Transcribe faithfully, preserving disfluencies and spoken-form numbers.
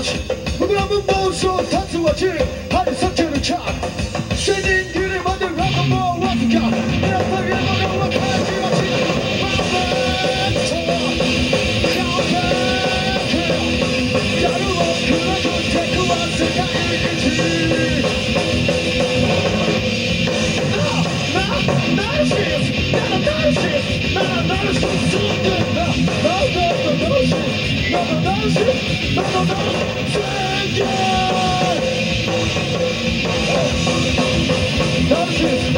し膨らむ妄想立つは地張り裂けるチャー千人切りまでラブもわずかやっぱり物は感じはしパーフェクト完璧やるを暗くてくは世界一ナルシスナルシスナルシス住んでんだナルシスナルシスナルシスナルシス